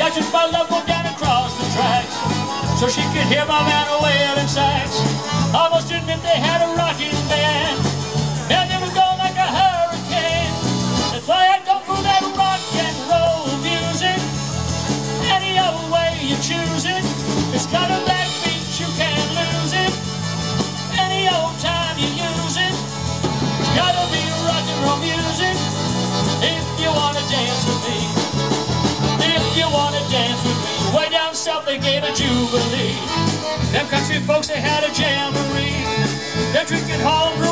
watching my love go down across the tracks, so she could hear my man wailing sax. Almost admit they had a rocking band, and it was going like a hurricane. That's why I don't for that rock and roll music. Any other way you choose it, it's got a black beat, you can't lose it. Any old time you use it, it's gotta be rock and roll music. If you wanna dance with me, if you wanna dance with me, way down south they gave a jubilee. Them country folks, they had a jamboree. They're drinking homebrew